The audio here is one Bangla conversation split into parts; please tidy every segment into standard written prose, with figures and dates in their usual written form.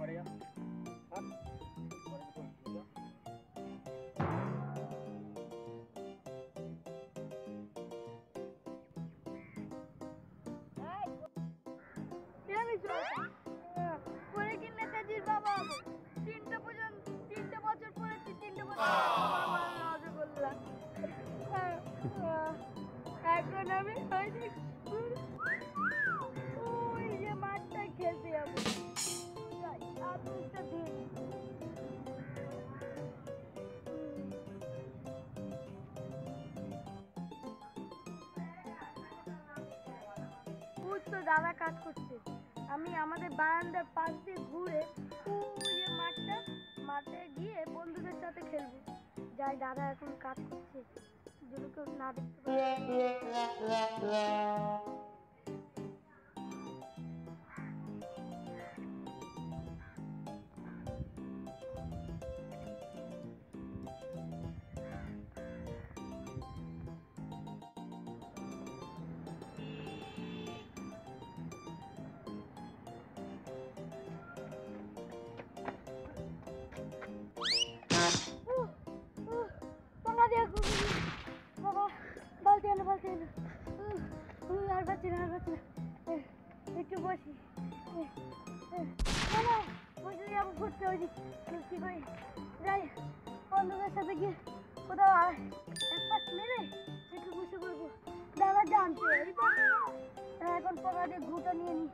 পরে কি নেতাজির বাবা হবে? 3টে পর্যন্ত 3টে বছর পড়েছি, 3টে বছর রসগোল্লা। এখন আমি ওই যে মাঠটা খেলতে যাবো। তো দাদা কাজ করছে, আমি আমাদের বারান্দার পাশ দিয়ে ঘুরে ওই যে মাঠে গিয়ে বন্ধুদের সাথে খেলবো। যাই, দাদা এখন কাজ করছে, যদি কেউ না দেখতে পারে। একটু বসি, বসে যাবো ঘুরতে। ওই কি করি, যাই বন্ধুদের সাথে গিয়ে কোথাও এক পাশ মেরে একটু বসে পড়বো। দাদা জানতে এখন পকা দিয়ে ঘুটা নিয়ে নি।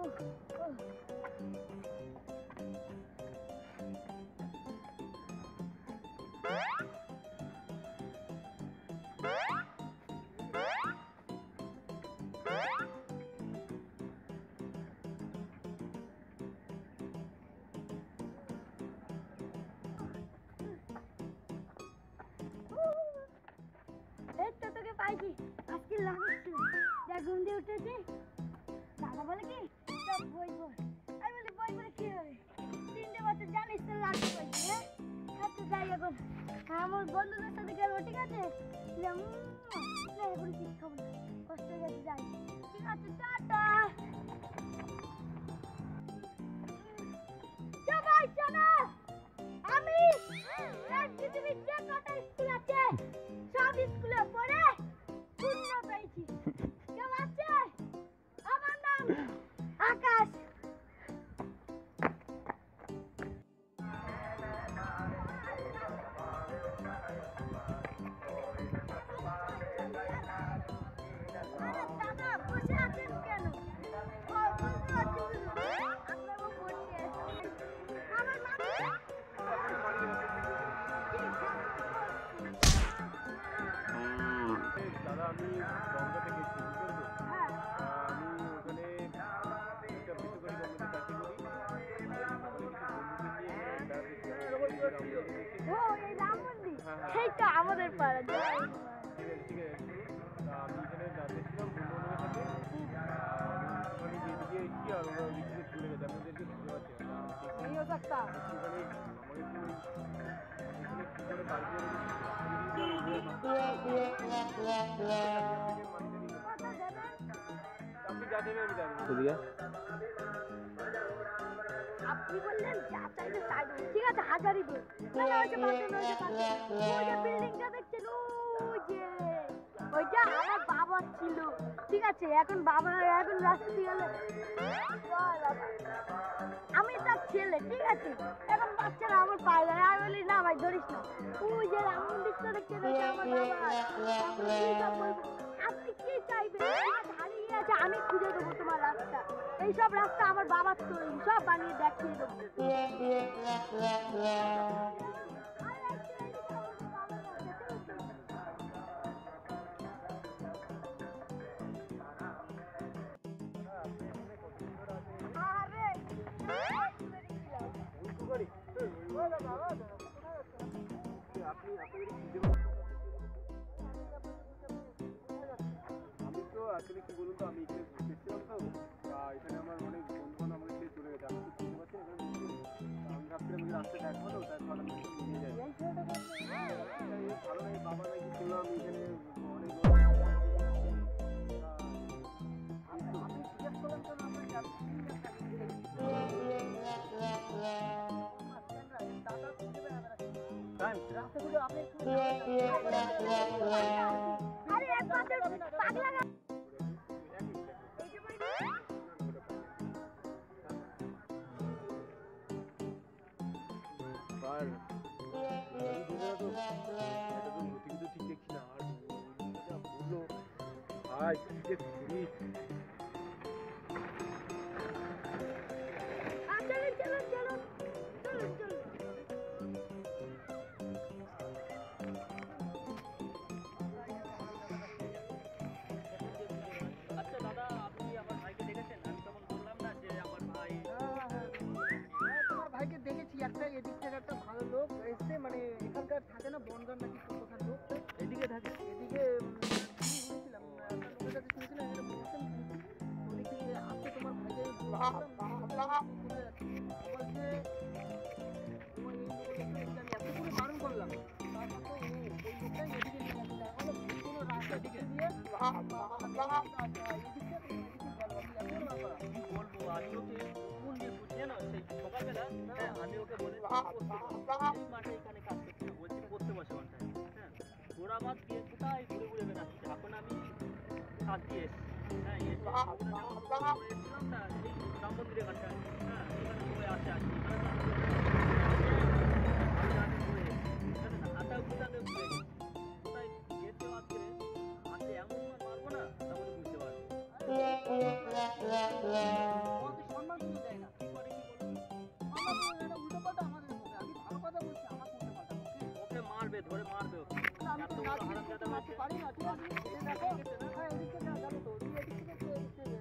তোকে পাইছি, আজকে লাগাচ্ছি। যা ঘুম দিয়ে উঠেছি, দাদা বলে কি সব বই পড়। আমি বলি বই পড়ে কি হবে, 3টে বছর জানিস তো লাগতে পারছি। আচ্ছা যাই, এখন আমার বন্ধুদের সাথে খেলবো, ঠিক আছে? এখন ঠিক খাবো না, কষ্ট হয়ে গেছে, যাই। ঠিক আছে, টাটা। সবাই শোনো, আমি পৃথিবীর যে কটা স্কুল আছে সব স্কুলে পড়ে শূন্য পেয়েছি। কেউ আছে? আমার নাম আকাশ। দাদা বসে আছেন কেন? আপনারও পড়তে আমার মামা। দাদা আমি গঙ্গা থেকে এসেছি, বুঝলেন তো? আমি ওখানে একটা বেসরকারি গঙ্গাতে চাকরি করি। সেইটা আমাদের পাড়া। ঠিক আছে, ঠিক আছে। আমি এখানে যাচ্ছিলাম বন্ধু বান্ধবের সাথে। আমি যেদিকে এসেছি আর ওরা ওই দিকে চলে গেছে, আপনাদেরকে বুঝতে পারছি না। ওখানে কি করে আপনি যা দেবেন আমি যাবো। আপনি বললেন যা চাইবে তাই দেবো, ঠিক আছে? হাজারই দেব। বিল্ডিংটা দেখছেন ওইটা আমার বাবা ছিল, ঠিক আছে? এখন বাবা এখন রাস্তা দিয়ে গেলে আমি তার ছেলে, ঠিক আছে? এখন বাচ্চারা আমার পায়ে যায়, আমি বলি না ভাই ধরিস না। ওই যে রাম মন্দিরটা দেখছেন ওইটা আমার বাবা। আপনি কি চাইবেন? হারিয়ে আছে, আমি খুঁজে দেবো তোমার রাস্তা। এইসব রাস্তা আমার বাবার তৈরি, সব বানিয়ে দেখিয়ে দেবো। আমি তো আসলে কি বলুন তো, আমি এখানে দেখছিলাম তো, এখানে আমার অনেক বন্ধু বান্ধব আমাদের ছেড়ে চলে গেছে। আমি তো চিনতে পারছি না, আমি ভাবছিলাম যে রাস্তায় দেখা হলো, তারপর আমি নিয়ে যাই। ভালো লাগে, বাবা নাকি শুনলাম এখানে অনেক আমি জিজ্ঞেস করলাম তো রাস্তাগুলো আপনি একটু আরে একমাত্র পাগলা গা- এই যে বলি না, আর এটা তো মতি কিন্তু ঠিক দেখছি না আর যা বললো ভাই কি যে করি চলুন চলুন চলুন চলুন চলুন। আচ্ছা দাদা, আপনি আমার ভাইকে দেখেছেন? আমি তখন বললাম না যে আমার ভাই। তোমার ভাইকে দেখেছি, একটা এদিক থেকে একটা ভালো লোক এসছে, মানে এখানকার থাকে না বনগাঁ নাকি কোথাকার লোক, এদিকে থাকে। এদিকে শুনেছিলাম একটা লোকের কাছে শুনেছিলাম, এখানে বলছেন উনি কি আসছে তোমার ভাইকে বলছে তোমার এই লোকটা আমি এত করে বারণ করলাম, তারপর তো ওই লোকটাই এদিকে নিয়ে আসছে, তাহলে কোনো রাস্তা দিকে দিয়ে এদিক থেকে কি বলবো, আমি ওকে কোন দিয়ে বুঝিয়ে না সেই সকালবেলা, হ্যাঁ, আমি ওকে বলেছি এই মাঠে এখানে কাজ করতে হবে, বলছি করতে বসে ওখানটায়, হ্যাঁ, ঘোড়া মাছ দিয়ে কোথায় ঘুরে ঘুরে বেড়াচ্ছে। এখন আমি কাজ দিয়ে এসেছি, হ্যাঁ, এসে এসেছিলাম না এই রাম মন্দিরের ঘাটটায়, হ্যাঁ, এখানে সবাই আসে আসি হাতা গুটাতে ঘুরে কোথায় যেতে পারছে হাতে এমন মারবো না, তাহলে বুঝতে পারবো। আমাকে সম্মান দিতে দেয় না, কি করে কি বলবো? আমাকে এটা উল্টো পাল্টা আমাদের বলে, আমি ভালো কথা বলছি, আমাকে উল্টো পাল্টা বলছে। ওকে মারবে, ধরে মারবে ওকে। আমি এত তো বড় রাজি হারামজাদা করতে হয়েছে। পারি না, ঠিক আছে? এই দেখো, হ্যাঁ, এদিক থেকে যাবো তো, তুই এদিক থেকে একটু এদিক থেকে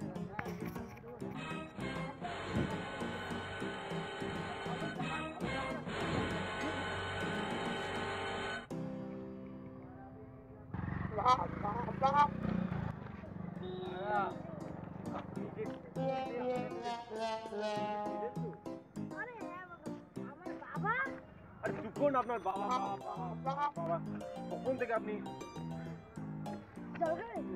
আরে হ্যাঁ বাবা, আমার বাবা আরে চুপ করুন আপনার বাবা বাবা কখন থেকে আপনি দরকার নেই।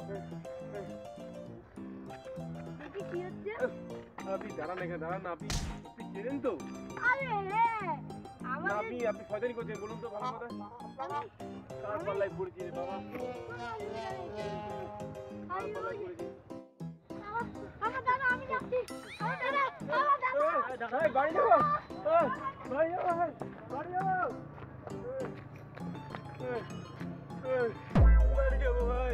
দেখি কি হচ্ছে? আপনি দাঁড়ান এখানে দাঁড়ান না আপনি আপনি চেনেন তো আরে হ্যাঁ না আমাদের আপনি আপনি শয়তানি করছেন বলুন তো ভালো কথা কার পাল্লায় পড়েছি রে বাবা কার পাল্লায় পড়েছি আমার দাদা, আমি যাচ্ছি। আমার দাদা, আমার দাদা। এই বাড়ি যাবো বাড়ি যাবো বাড়ি যাবো বাড়ি যাবো ভাই